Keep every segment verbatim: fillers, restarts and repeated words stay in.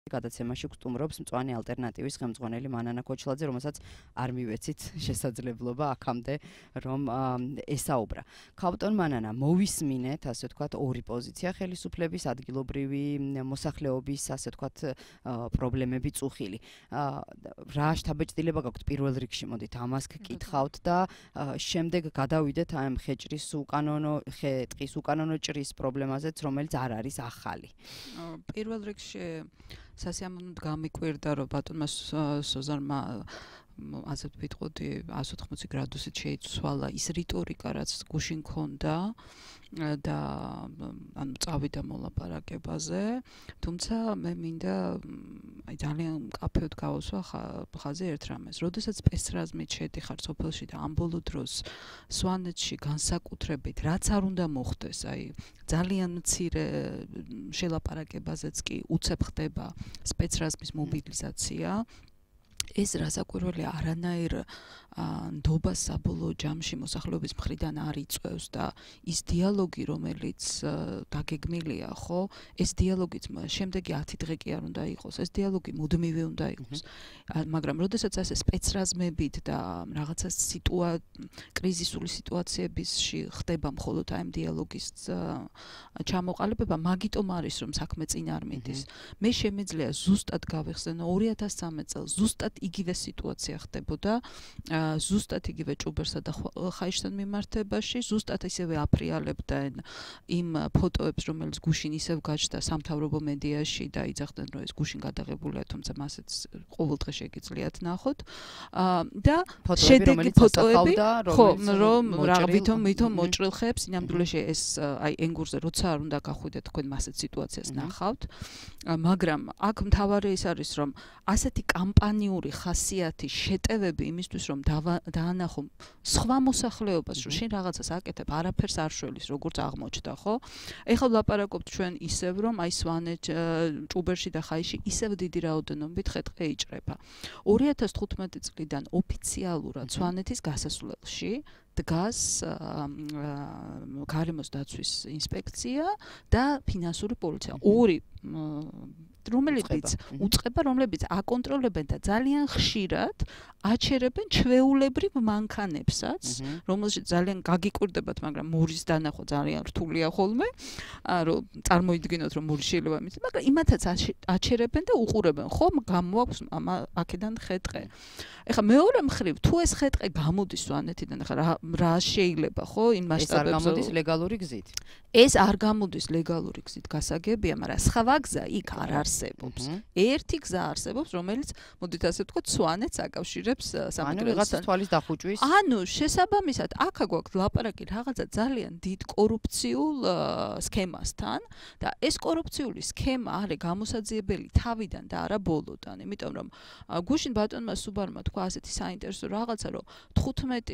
გადაცემაში გვსტუმრობს მწვანე ალტერნატივის ხელმძღვანელი მანანა ქოჩლაძე, რომელსაც არ მივეცით შესაძლებლობა აქამდე რომ ესაუბრა. ქალბატონ მანანა, მოვისმინეთ, ასე ვთქვათ, ორი პოზიცია, ხელისუფლების, ადგილობრივი მოსახლეობის, ასე ვთქვათ, პრობლემები წუხილი. რა შთაბეჭდილება გაქვთ პირველ რიგში, მოდით ამას გკითხავთ და შემდეგ გადავიდეთ ამ ხეჭრის უკანონო ხე-ტყის უკანონო ჭრის პრობლემაზეც, რომელიც არ არის ახალი. პირველ რიგში სასიამოვნოდ გამიკვირდა, რომ ბატონმა სოზარმა ასე ვიტყოდი εκατს ოთხმოცი გრადუსით შეიცვალა ის რიტორიკა, რაც გუშინ ჰქონდა და ანუ წავიდა მოლაპარაკებაზე, თუმცა მე მინდა აი ძალიან მკაფიოდ გავუსვა ხაზი ერთ რამეს. როდესაც სპეცრაზმით შედიხარ სოფელში და ამ ბოლო დროს სვანეთში განსაკუთრებით რაც არ უნდა მოხდეს, აი ძალიან მცირე შელაპარაკებაზეც კი უცებ ხდება სპეცრაზმის მობილიზაცია. ეს რასაკვირველია არანაირ ნდობას საბოლოო ჯამში მოსახლეობის მხრიდან არ იწვევს და ის დიალოგი, რომელიც დაგეგმილია, ხო, ეს დიალოგიც შემდეგი ათი დღე კი არ უნდა იყოს, ეს დიალოგი მუდმივი უნდა იყოს. მაგრამ როდესაც ასე სპეცრაზმებით და რაღაცა სიტუა კრიზისული სიტუაციებისში ხდება მხოლოდ აი ამ დიალოგის ჩამოყალიბება, მაგიტომ არის რომ საქმე წინ არ მიდის. მე შემიძლია ზუსტად გავიხსენო ორი ათას ცხრამეტ წელს ზუსტად იგივე სიტუაცია ხდებოდა ზუსტად იგივე ჭუბერსა და ხაიშთან მიმართებაში, ზუსტად ისევე აფრიალებდნენ იმ ფოტოებს, რომელიც გუშინ ისევ გაჩნდა სამთავრობო მედიაში და იძახდნენ, რომ ეს გუშინ გადაღებულია, თუმცა მასეც ყოველ დღე შეგიძლიათ ნახოთ. და შედეგი ფოტოები, ხო, რომ ვითომ ვითომ მოჭრილ ხეებს, ინამდვილეში ეს აი ენგურზე როცა არ უნდა გახვიდეთ, თქვენ მასეთ სიტუაციას ნახავთ. მაგრამ აქ მთავარი ის არის, რომ ასეთი კამპანიური ხასიათი შეტევები იმისთვის, რომ დაანახო სხვა მოსახლეობას, რომ შენ რაღაცას აკეთებ, არაფერს არ შველის, როგორც აღმოჩნდა, ხო? ეხლა ვლაპარაკობთ ჩვენ ისევ, რომ აი სვანეთ, ჭუბერში და ხაიში ისევ დიდი რაოდენობით ხე-ტყე იჭრება. ორი ათას თხუთმეტი წლიდან ოფიციალურად სვანეთის გასასვლელში დგას გარემოს დაცვის ინსპექცია და ფინანსური პოლიცია. ორი რომლებიც უწყება, რომლებიც აკონტროლებენ და ძალიან ხშირად აჩერებენ ჩვეულებრივ მანქანებსაც, რომელშიც ძალიან გაგიკვირდებათ, მაგრამ მურის დანახვა ძალიან რთულია ხოლმე, რომ წარმოიდგინოთ, რომ მური შეიძლება მის, მაგრამ იმათაც აჩერებენ და უყურებენ, ხო, გამოაქვს აქედან ხე-ტყე. ეხლა მეორე მხრივ, თუ ეს ხე-ტყე გამოდის სვანეთიდან, ეხლა რა შეიძლება, ხო, იმ მასშტაბებზე. ეს არ გამოდის ლეგალური გზით. ეს არ გამოდის ლეგალური გზით, გასაგებია, მაგრამ სხვა გზა იქ არ არსებობს. ერთი გზა არსებობს, რომელიც, მოდით ასე ვთქვათ, სვანეთს აკავშირებს სამეგრელოსთან. ანუ ვიღაცა თვალის დახუჭვის. ანუ შესაბამისად, აქ გვაქვს ლაპარაკი რაღაცა ძალიან დიდ კორუფციულ სქემასთან და ეს კორუფციული სქემა არის გამოსაძიებელი თავიდან და არა ბოლოდან, იმიტომ რომ გუშინ ბატონმა სუბარმა თქვა ასეთი საინტერესო რაღაცა, რომ თხუთმეტი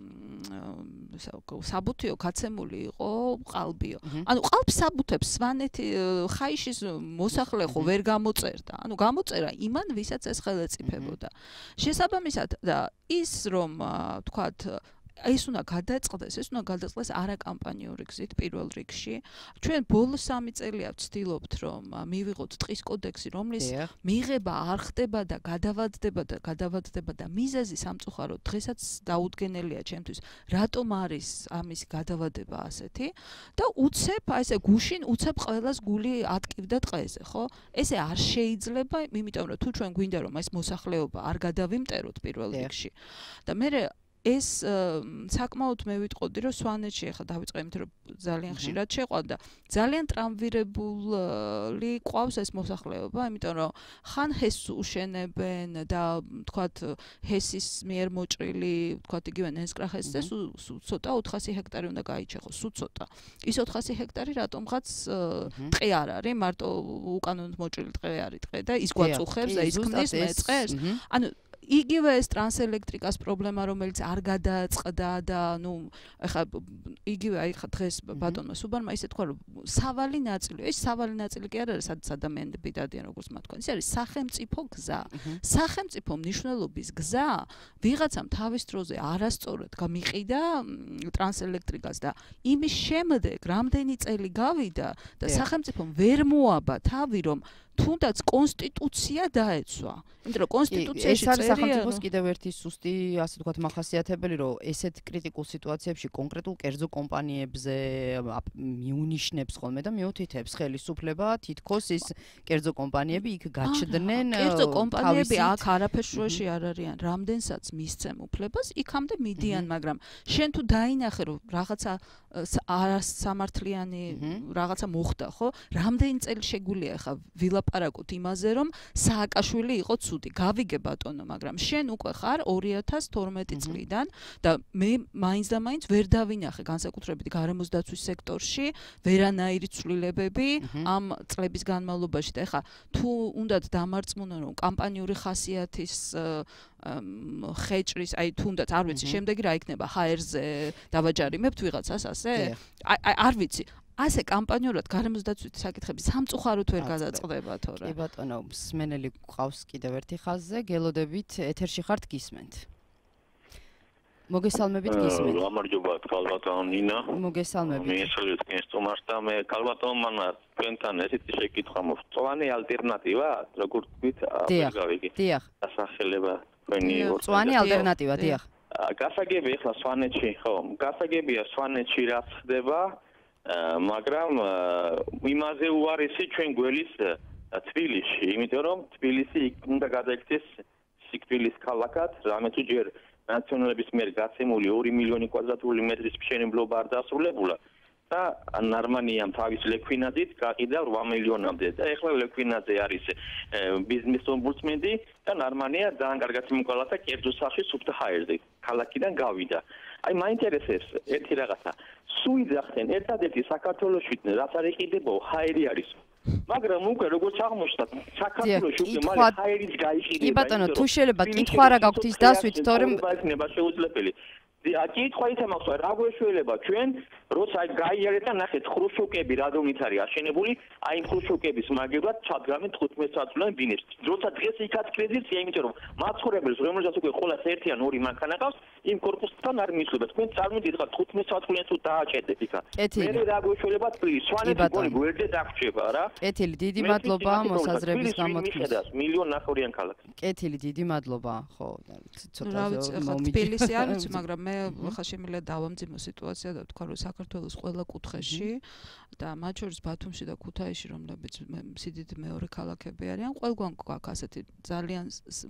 საბუთიო გაცემული იყო ყალბიო. ანუ ყალბს საბუთებს სვანეთი ხაიშის მოსახლე ხო ვერ გამოწერდა. ანუ გამოწერა იმან, ვისაც ეს ხელეწიფებოდა. შესაბამისად და ის რომ თქვათ ეს უნდა გადაწყდეს, ეს უნდა გადაწყდეს არაკამპანიური გზით პირველ რიგში. ჩვენ ბოლო სამი წელია ვცდილობთ, რომ მივიღოთ ტყის კოდექსი, რომლის მიღება არ ხდება და გადავადდება და გადავადდება და მიზეზი სამწუხაროდ დღესაც დაუდგენელია ჩემთვის. რატომ არის ამის გადავადება ასეთი? და უცებ, აი ესე გუშინ უცებ ყველას გული ატკივდა ტყეზე, ხო? ესე არ შეიძლება, იმიტომ რომ თუ ჩვენ გვინდა რომ ეს მოსახლეობა არ გადავიმტეროთ პირველ რიგში. და მე ეს საკმაოდ მე ვიტყოდი, რომ სვანეთში ახლა დავიწყე იმით, რომ ძალიან ხშირად შეყვანდა. ძალიან ტრამვირებული ყავს ეს მოსახლეობა, იმიტომ რომ ხან ჰესს უშენებენ და თქვათ ჰესის მიერ მოჭრილი, თქვათ იგივე ნენსკრახესზე სულ ცოტა ოთხასი ჰექტარი უნდა გაიჩეხოს, სულ ცოტა. ის ოთხასი ჰექტარი რატომღაც ტყე არ არის, მარტო უკანონოდ მოჭრილი ტყე არის ტყე და ის გვაწუხებს და ის ქმნის მეწყერს. ანუ იგივე ეს ტრანსელექტრიკას პრობლემა, რომელიც არ გადააწყდა და ნუ ეხლა იგივე აი ხა დღეს ბატონმა სუბარმა ისე თქვა, რომ სავალი ნაწილი, ეს სავალი ნაწილი კი არ არის, სადაც ადამიანები დადიან, როგორც მათ თქვა. ის არის სახელმწიფო გზა. სახელმწიფო მნიშვნელობის გზა ვიღაცამ თავის დროზე არასწორად გამიყიდა ტრანსელექტრიკას და იმის შემდეგ რამდენი წელი გავიდა და სახელმწიფომ ვერ მოაბა თავი, რომ თუნდაც კონსტიტუცია დაეცვა. იმიტომ რომ კონსტიტუციაში წერია, ეს არის წერია, სახელმწიფოს კიდევ ერთი სუსტი, ასე ვთქვათ, მახასიათებელი, რომ ესეთ კრიტიკულ სიტუაციებში კონკრეტულ კერძო კომპანიებზე მიუნიშნებს ხოლმე და მიუთითებს ხელისუფლება თითქოს ის კერძო კომპანიები იქ გაჩნდნენ. კერძო კომპანიები აქ არაფერს შუაში არ არიან. რამდენსაც მისცემ უფლებას, იქამდე მიდიან, მაგრამ შენ თუ დაინახე, რომ რაღაცა არასამართლიანი რაღაცა მოხდა, ხო? რამდენი წელი შეგვიძლია ხა ვილაპარაკოთ იმაზე, რომ სააკაშვილი იყო ცუდი. გავიგე ბატონო, მაგრამ შენ უკვე ხარ ორი ათას თორმეტი წლიდან და მე მაინც და მაინც ვერ დავინახე განსაკუთრებით გარემოს დაცვის სექტორში ვერანაირი ცვლილებები ამ წლების განმავლობაში და ხა თუ უნდათ დამარწმუნონ რომ კამპანიური ხასიათის ხეჭრის, აი თუნდაც არ ვიცი, შემდეგი რა იქნება ჰაერზე დავაჯარიმებთ ვიღაცას ასე? აი არ ვიცი. ასე კამპანიურად გარემოს დაცვის საკითხები სამწუხაროდ ვერ გადაწყდება თორე. კი ბატონო, მსმენელი გვყავს კიდევ ერთი ხაზზე, გელოდებით ეთერში ხართ გისმენთ. მოგესალმებით გისმენთ. გამარჯობა, ქალბატონო ნინა. მოგესალმებით. მე სულით გესტუმარს და მე ქალბატონმა თქვენთან ესეთი შეკითხვა მოწვანი ალტერნატივა, როგორ თქვით, გავიგე. დიახ. დასახელება თქვენი მწვანი ალტერნატივა, დიახ. გასაგები ახლა სვანეთში, ხო, გასაგებია სვანეთში რაც ხდება, მაგრამ იმაზე უარესი ჩვენ გველის თბილისში, იმიტომ რომ თბილისი უნდა გადაიქცეს სიკვდილის ქალაქად, რამე თუ ჯერ ნაციონალების მიერ გაცემული ორი მილიონი კვადრატული მეტრის მშენებლობა არ დასრულებულა და ნარმანიამ თავის ლექვინაძით გაყიდა რვა მილიონამდე და ეხლა ლექვინაძე არის ბიზნეს ომბუდსმენი და ნარმანია ძალიან კარგად იმოყალათა კერძო სახის სუფთა ჰაერზე ქალაქიდან გავიდა. აი მაინტერესებს ერთი რაღაცა. სუიძახდნენ ერთადერთი საქართველოში რაც არ იყიდებაო ჰაერი არის. მაგრამ უკვე როგორც აღმოჩნდა საქართველოში უკვე მალე ჰაერის გაიყიდება. კი ბატონო, თუ შეიძლება კითხვა რა გაქვთ ის დასვით, თორემ იქნება შეუძლებელი. კითხვა ითამახვა რა გვეშველება ჩვენ როცა გაიარეთ და ნახეთ ხრუშოკები რადგანით არის აშენებული, აი იმ ხრუშოკების მაგებრად ჩადგამენ თხუთმეტ საათლიან ბინებს. როცა დღეს იქაც კრედიტია, იმიტომ რომ მაცხოვრებელს რომელსაც უკვე ყოველას ერთი ან ორი მანქანა ყავს, იმ კორპუსთან არ მისვლება. თქვენ წარმოდით ხა თხუთმეტ საათლიან თუ დააჭედეთ იქა. მე რა გვეშველება თბილისში, სვანეთი გოლი გვერდზე დაგვრჩება რა. კეთილი, დიდი მადლობა მოსაზრების გამოთქმის. მილიონ ნახევრიან ქალაქს. კეთილი, დიდი მადლობა. ხო, ცოტა რა ვიცი, ხა თბილისი არ ვიცი, მაგრამ მე ხა შემიძლია დავამძიმო სიტუაცია და ვთქვა რომ საქართველოს ყველა კუთხეში და მათ შორის ბათუმში და ქუთაისში რომლებიც სიდიდე მეორე ქალაქები არიან, ყველგან გვაქვს ასეთი ძალიან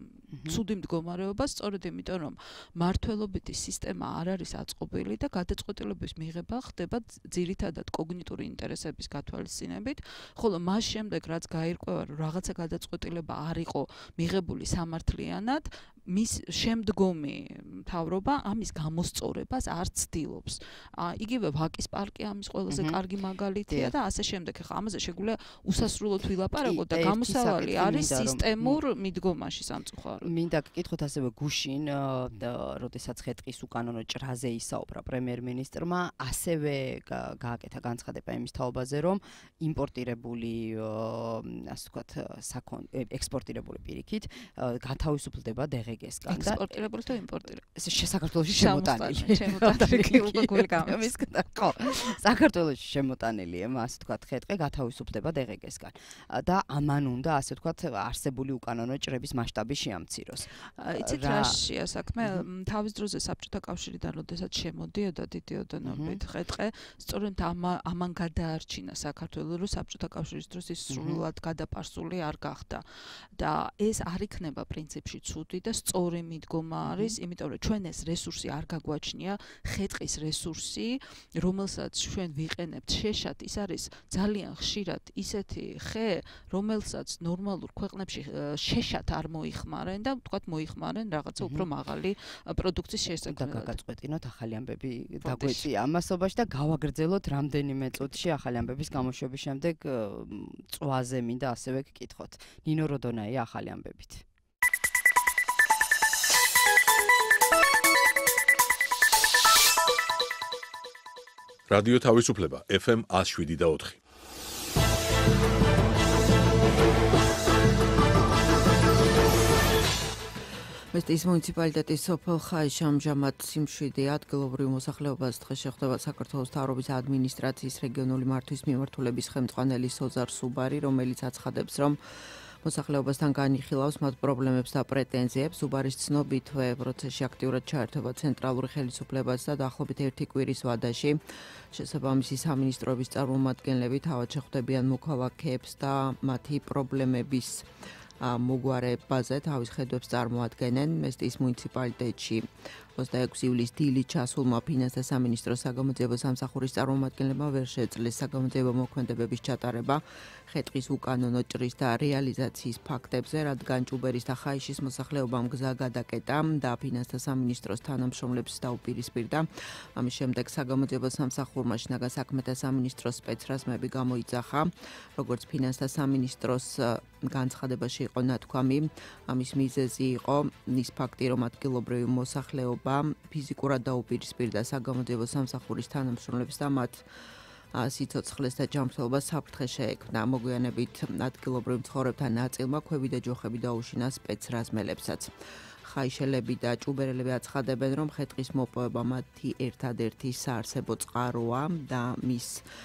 ცუდი მდგომარეობა, სწორედ იმიტომ რომ მართლობითი სისტემა არ არის აწყობილი და გადაწყვეტილების მიღება ხდება ძირითადად კოგნიტური ინტერესების გათვალისწინებით, ხოლო მას შემდეგ რაც გაირკვევა რომ რაღაცა გადაწყვეტილება არ იყო მიღებული სამართლიანად, მის შემდგომი მთავრობა ამის გამოსწორებას არ ცდილობს. იგივე ვაკის პარკი ამის ყველაზე კარგი მაგალითია და ასე შემდეგ. ხა ამაზე შეგვიძლია უსასრულოდ ვილაპარაკოთ და გამოსავალი არის სისტემურ მიდგომაში სამწუხაროდ. მინდა გკითხოთ ასევე გუშინ, როდესაც ხეტყის უკანონო ჭრაზე ისაუბრა პრემიერ-მინისტრმა, ასევე გააკეთა განცხადება იმის თაობაზე, რომ იმპორტირებული, ასე ვთქვათ, ექსპორტირებული პირიქით გათავისუფლდება დღე ექსპორტირებული თუ იმპორტირებული? საქართველოში შემოტანილი. შემოტანილი უკვე გული გამის. ხო, საქართველოში შემოტანილი, ასე ვთქვათ, ხეტყი გათავისუფლდება დღეგესგან. და ამან უნდა, ასე ვთქვათ, არსებული უკანონო ჭრების მასშტაბი შეამციროს. იცით რაშია საქმე? თავის დროზე საბჭოთა კავშირიდან როდესაც შემოდიოდა დიდი ოდენობით ხეტყი, სწორედ ამან გადაარჩინა საქართველოს, რომ საბჭოთა კავშირის დროს ის სრულად გადაპარსული არ გახდა. და ეს არ იქნება პრინციპში ცუდი და სწორი მიდგომა არის, იმიტომ რომ ჩვენ ეს რესურსი არ გაგვაჩნია, ხეტყის რესურსი, რომელსაც ჩვენ ვიყენებთ შეშად, ის არის ძალიან ხშირად ისეთი ხე, რომელსაც ნორმალურ ქვეყნებში შეშად არ მოიხმარენ და ვთქვათ მოიხმარენ რაღაცა უფრო მაღალი პროდუქციის შესაძლებლად. და გაგაწყვეტინოთ ახალი ამბები დაგვეწია ამასობაში და გავაგრძელოთ რამდენიმე წუთში ახალი ამბების გამოშვების შემდეგ წვაზე მინდა ასევე გკითხოთ. ნინო როდონაია ახალი ამბებით. რადიო თავისუფლება ეფ ემ εκατო შვიდი და ოთხი. მესტის მუნიციპალიტეტის სოფელ ხაიში ამჟამად სიმშვიდე ადგილობრივ მოსახლეობას დღეს შეხვდება საქართველოს მთავრობის ადმინისტრაციის რეგიონული მართვის მიმართულების ხელმძღვანელი სოზარ სუბარი, რომელიც აცხადებს, რომ მოსახლეობასთან განიხილავს მათ პრობლემებს და პრეტენზიებს. სუბარის ცნობით, პროცესში აქტიურად ჩაერთვება ცენტრალური ხელისუფლებაც და დაახლოებით ერთი კვირის ვადაში შესაბამისი სამინისტროების წარმომადგენლები თავად შეხვდებიან მოქალაქეებს და მათი პრობლემების მოგვარებაზე თავის ხედვებს წარმოადგენენ. მესტის მუნიციპალიტეტში ოცდაექვსი ივლისს დილით ჩასულმა ფინანსთა სამინისტროს საგამოძიებო სამსახურის წარმომადგენლებმა ვერ შეძლეს საგამოძიებო მოქმედებების ჩატარება ხე-ტყის უკანონო ჭრის და რეალიზაციის ფაქტებზე, რადგან ჭუბერის და ხაიშის მოსახლეობამ გზა გადაკეტა და ფინანსთა სამინისტროს თანამშრომლებს დაუპირისპირდა. ამის შემდეგ საგამოძიებო სამსახურმა შინაგან საქმეთა სამინისტროს სპეცრაზმები გამოიძახა, როგორც ფინანსთა სამინისტროს განცხადებაში იყო ნათქვამი. ამის მიზეზი იყო ის ფაქტი, რომ ადგილობრივი მოსახლეობა ფიზიკურად დაუპირისპირდა საგამოძიებო სამსახურის თანამშრომლებს და მათ სიცოცხლეს და ჯანმრთელობას საფრთხე შეექმნა. მოგვიანებით ადგილობრივ მცხოვრებთა ნაწილმა ქვევი და ჯოხები დაუშინა სპეცრაზმელებსაც. ხაიშელები და ჭუბერელები აცხადებენ, რომ ხე-ტყის მოპოვება მათი ერთადერთი საარსებო წყაროა და მის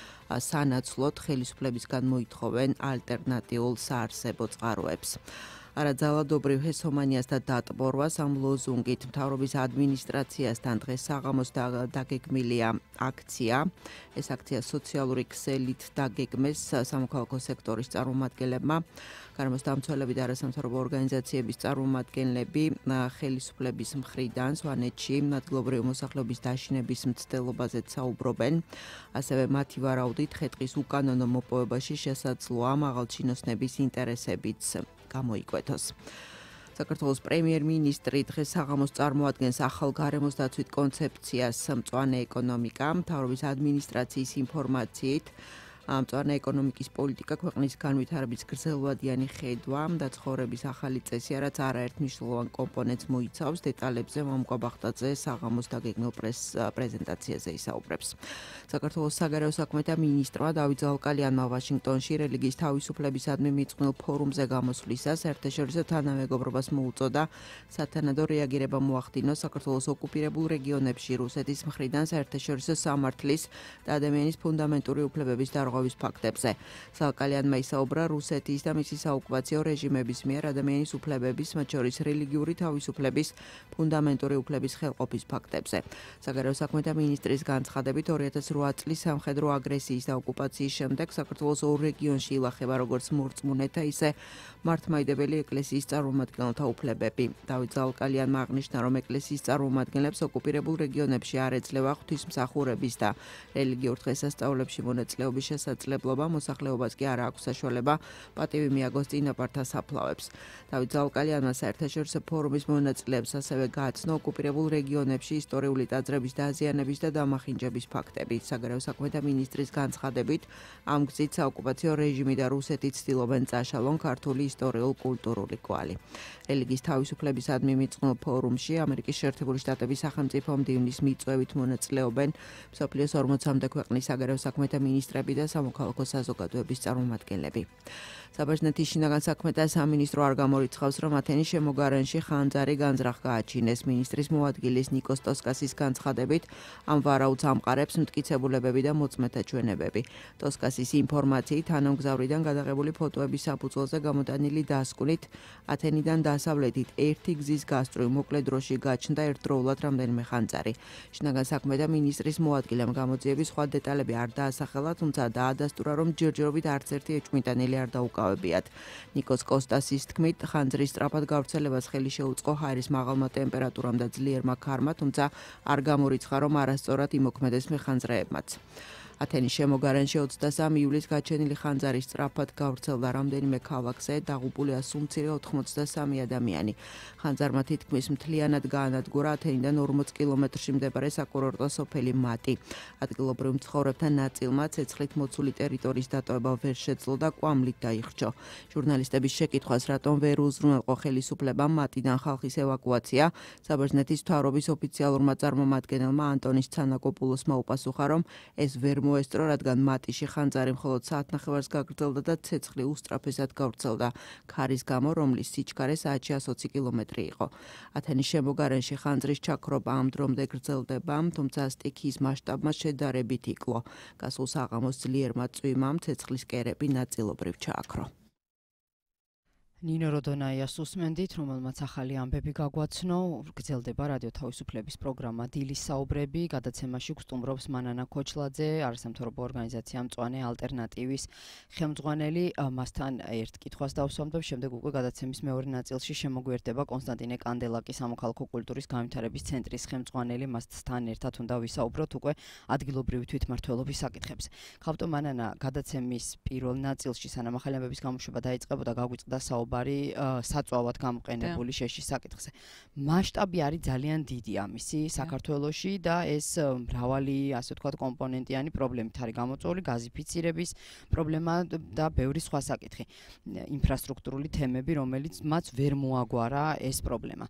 სანაცვლოდ ხელისუფლებისგან მოითხოვენ ალტერნატიულ საარსებო წყაროებს. არაძალადობრივ ჰესომანიას და დატბორვას ამ ლოზუნგით მთავრობის ადმინისტრაციასთან დღეს საღამოს დაგეგმილია აქცია. ეს აქცია სოციალური ქსელით დაგეგმეს სამოქალაქო სექტორის წარმომადგენლებმა. გარემოსდამცველები და არასამთავრობო ორგანიზაციების წარმომადგენლები ხელისუფლების მხრიდან სვანეთში ადგილობრივი მოსახლეობის დაშინების მცდელობაზეც საუბრობენ. ასევე მათი ვარაუდით ხე-ტყის უკანონო მოპოვებაში შესაძლოა მაღალჩინოსნების ინტერესებიც გამოიკვეთოს. საქართველოს პრემიერ-მინისტრი დღეს საღამოს წარმოადგენს ახალ გარემოს დაცვით კონცეფციას მწვანე ეკონომიკა. მთავრობის ადმინისტრაციის ინფორმაციით მწვანე ეკონომიკის პოლიტიკა ქვეყნის განვითარების გრძელვადიანი ხედვა და ცხოვრების ახალი წესია, რაც არაერთ მნიშვნელოვან კომპონენტს მოიცავს. დეტალებზე მომკვა ბახტაძე საღამოს დაგეგმილ პრეზენტაციაზე ისაუბრებს. საქართველოს საგარეო საქმეთა მინისტრმა დავით ზალკალიანმა ვაშინგტონში რელიგიის თავისუფლებისადმი მიწყვნილ ფორუმზე გამოსვლისას საერთაშორისო თანამეგობრობას მოუწოდა სათანადო რეაგირება მოახდინოს საქართველოს ოკუპირებულ რეგიონებში რუსეთის მხრიდან საერთაშორისო სამართლის და ადამიანის ფუნდამენტური უფლებების დარღვევის ფაქტებზე. ზალკალიანმა ისაუბრა რუსეთის და მისი საოკუპაციო რეჟიმების მიერ ადამიანის უფლებების, მათ შორის რელიგიური თავისუფლების, ფუნდამენტური უფლების ხელყოფის ფაქტებზე. საგარეო საქმეთა მინისტრის განცხადებით ორი ათას რვა წლის სამხედრო აგრესიის და ოკუპაციის შემდეგ საქართველოს ორ რეგიონში ილახება როგორც მორწმუნეთა, ისე მართლმადიდებელი ეკლესიის წარმომადგენელთა უფლებები. დავით ზალკალიანმა აღნიშნა, რომ ეკლესიის წარმომადგენლებს ოკუპირებულ რეგიონებში არ ეძლევა ღვთისმსახურების და რელიგიურ დღესასწაულებში მონაწილეობის შესაძლებლობა, მოსახლეობას კი არ აქვს საშუალება პატივი მიაგოს წინაპართა საფლავებს. დავით ზალკალიანმა საერთაშორისო ფორუმის მონაწილეებს ასევე გააცნო ოკუპირებულ რეგიონებში ისტორიული ტაძრების დაზიანების და დამახინჯების ფაქტები. საგარეო საქმეთა მინისტრის განცხადებით, ამ გზით საოკუპაციო რეჟიმი და რუსეთი ცდილობენ წაშალონ ქართული ისტორიულ-კულტურული კვალი. რელიგიის თავისუფლებისადმი მიწყვნილ ფორუმში ამერიკის შეერთებული შტატების სახელმწიფო მდივნის მიწვევით მონაწილეობენ მსოფლიოს ორმოცამდე ქვეყნის საგარეო საქმეთა მინისტრები და სამოქალაქო საზოგადოების წარმომადგენლები. საბერძნეთის შინაგან საქმეთა სამინისტრო არ გამორიცხავს, რომ ათენის შემოგარენში ხანძარი განზრახ გააჩინეს. მინისტრის მოადგილის ნიკოს ტოსკასის განცხადებით, ამ ვარაუდს ამყარებს მტკიცებულებები და მოწმეთა ჩვენებები. ტოსკასის ინფორმაციით, თანამგზავრიდან გადაღებული ფოტოების საფუძველზე გამოტანილი დასკვნით, ათენიდან დასავლეთით ერთი გზის გასწვრივ მოკლე დროში გაჩნდა ერთდროულად რამდენიმე ხანძარი. შინაგან საქმეთა მინისტრის მოადგილემ გამოძიების სხვა დეტალები არ დაასახელა, თუმცა დაადასტურა, რომ ჯერჯერობით არც ერთი ეჭვმიტანილი არ დაუკავებიათ. ნიკოს კოსტასის თქმით, ხანძრის სწრაფად გავრცელებას ხელი შეუწყო ჰაერის მაღალმა ტემპერატურამ და ძლიერმა ქარმა, თუმცა არ გამორიცხა, რომ არასწორად იმოქმედეს მეხანძრეებმაც. ათენის შემოგარენში ოცდასამი ივლისს გაჩენილი ხანძარი სწრაფად გავრცელდა რამდენიმე ქალაქზე, დაღუპულია სულ მცირე ოთხმოცდასამი ადამიანი. ხანძარმა თითქმის მთლიანად გაანადგურა ათენიდან ორმოც კილომეტრში მდებარე საკურორტო სოფელი მატი. ადგილობრივ მცხოვრებთა ნაწილმა ცეცხლით მოცული ტერიტორიის დატოვება ვერ შეძლო და კვამლით დაიხრჩო. ჟურნალისტების შეკითხვას, რატომ ვერ უზრუნველყო ხელისუფლებამ მატიდან ხალხის ევაკუაცია, საბერძნეთის მთავრობის ოფიციალურმა წარმომადგენელმა ანტონის ცანაკოპულოსმა უპასუხა, რომ ეს ვერ მოესწრო, რადგან მატიში ხანძარი მხოლოდ საათნახევარს გაგრძელდა და ცეცხლი უსწრაფესად გავრცელდა ქარის გამო, რომლის სიჩქარე საათში ათს ოცი კილომეტრი იყო. ათენის შემოგარენში ხანძრის ჩაქრობა ამ დრომდე გრძელდება, თუმცა სტიქიის მასშტაბმა შედარებით იკლო. გასულ საღამოს ძლიერმა წვიმამ ცეცხლის კერები ნაწილობრივ ჩააქრო. ნინო როდონაიას უსმენდით, რომელმაც ახალი ამბები გაგვაცნო, გრძელდება რადიო თავისუფლების პროგრამა დილის საუბრები, გადაცემაში გვსტუმრობს მანანა ქოჩლაძე, არასამთავრობო ორგანიზაცია მწვანე ალტერნატივის ხელმძღვანელი. მასთან ერთ კითხვას დავსვამდებ, შემდეგ უკვე გადაცემის მეორე ნაწილში შემოგვიერთდება კონსტანტინე კანდელაკი, სამოქალაქო კულტურის განვითარების ცენტრის ხელმძღვანელი. მასთან ერთად უნდა ვისაუბროთ უკვე ადგილობრივი თვითმმართველობის საკითხებზე. ხავტო მანანა, გადაცემის პირველ ნაწილში, სანამ ახალი ამბების გამოშვება დაიწყებოდა, გაგვიწყდა საუბარი საწვავად გამოყენებული შეშის საკითხზე. მასშტაბი არის ძალიან დიდი ამისი საქართველოში და ეს მრავალი, ასე ვთქვათ, კომპონენტიანი პრობლემით არის გამოწვეული, გაზიფიცირების პრობლემა და ბევრი სხვა საკითხი. ინფრასტრუქტურული თემები, რომელიც მათ ვერ მოაგვარა ეს პრობლემა.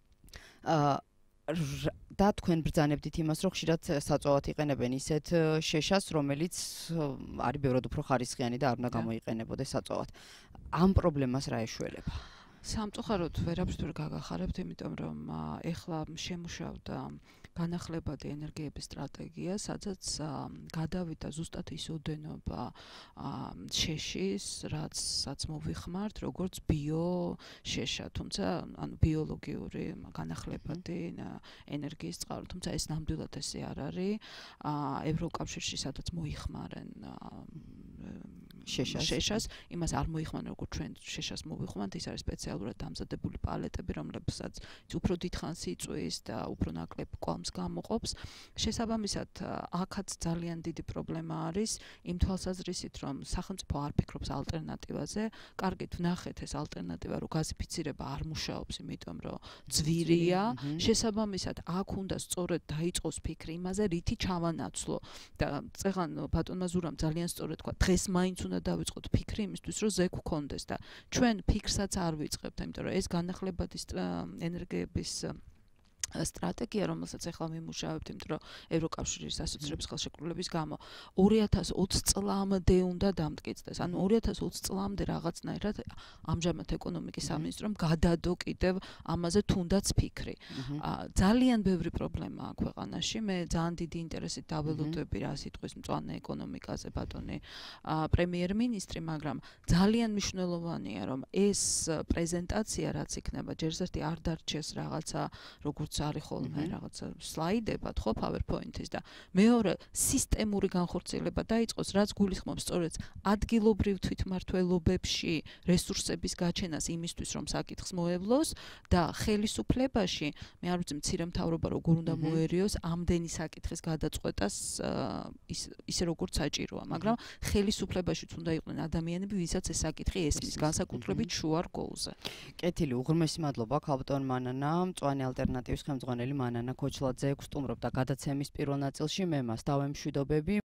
და თქვენ ბრძანებდით იმას, რომ ხშირად საწვავად იყენებენ ისეთ შეშას, რომელიც არის ბევრად უფრო ხარისხიანი და არ უნდა გამოიყენებოდეს საწვავად. ამ პრობლემას რა ეშველება? სამწუხაროდ ვერაფერს ვერ გაგახარებთ, იმიტომ რომ ეხლა შემუშავდა განახლებადი ენერგიების სტრატეგია, სადაც გადავიდა ზუსტად ის ოდენობა შეშის, რაცაც მოვიხმართ, როგორც ბიო შეშა, თუმცა ანუ ბიოლოგიური განახლებადი ენერგიის წყარო, თუმცა ეს ნამდვილად ესე არ არის. ევროკავშირში სადაც მოიხმარენ შეშას, იმას არ მოიხმარენ როგორც ჩვენ შეშას მოვიხმართ, ის არის სპეციალურად დამზადებული პალეტები, რომლებსაც უფრო დიდხანს იწვის და უფრო ნაკლებ კვალს გამოყოფს. შესაბამისად, აქაც ძალიან დიდი პრობლემა არის იმ თვალსაზრისით, რომ სახელმწიფო არ ფიქრობს ალტერნატივაზე. კარგით, ვნახეთ ეს ალტერნატივა, რომ გაზიფიცირება არ მუშაობს, იმიტომ რომ ძვირია. შესაბამისად, აქ უნდა სწორედ დაიწყოს ფიქრი იმაზე, რითი ჩავანაცვლო. და წეღან ბატონმა ზურამ ძალიან სწორად თქვა, დღეს მაინც უნდა დავიწყოთ ფიქრი იმისთვის, რომ ზეგ გქონდეს და ჩვენ ფიქრსაც არ ვიწყებთ, იმიტომ რომ ეს განახლებადი ენერგიების სტრატეგია, რომელსაც ახლა მიმუშავებთ, იმიტომ რომ ევროკავშირის ასოცირების ხელშეკრულების გამო ორი ათას ოცი წლამდე უნდა დამტკიცდეს. ანუ ორი ათას ოცი წლამდე რაღაცნაირად ამჟამად ეკონომიკის სამინისტრომ გადადო კიდევ ამაზე თუნდაც ფიქრი. ძალიან ბევრი პრობლემაა ქვეყანაში. მე ძალიან დიდი ინტერესით დაველოდები რა სიტყვის მწვანე ეკონომიკაზე ბატონი პრემიერ-მინისტრი, მაგრამ ძალიან მნიშვნელოვანია, რომ ეს პრეზენტაცია რაც იქნება, ჯერს ერთი არ დარჩეს რაღაცა როგორც არის ხოლმე რაღაცა სლაიდებად, ხო, PowerPoint-ის და მეორე სისტემური განხორციელება დაიწყოს, რაც გულისხმობს სწორედ ადგილობრივ თვითმმართველობებში რესურსების გაჩენას იმისთვის, რომ საკითხს მოევლოს და ხელისუფლებაში, მე არ ვიცი მცირე მთავრობა როგორ უნდა მოერიოს ამდენი საკითხის გადაწყვეტას ისე როგორც საჭიროა, მაგრამ ხელისუფლებაშიც უნდა იყვნენ ადამიანები, ვისაც ეს საკითხი ესმის, განსაკუთრებით შუა რგოლზე. კეთილი, უღრმესი მადლობა ქალბატონ მანანა, მწვანე ალტერნატივის ხელმძღვანელი მანანა ქოჩლაძე გსტუმრობდა გადაცემის პირველ ნაწილში, მე მას დავემშვიდობები.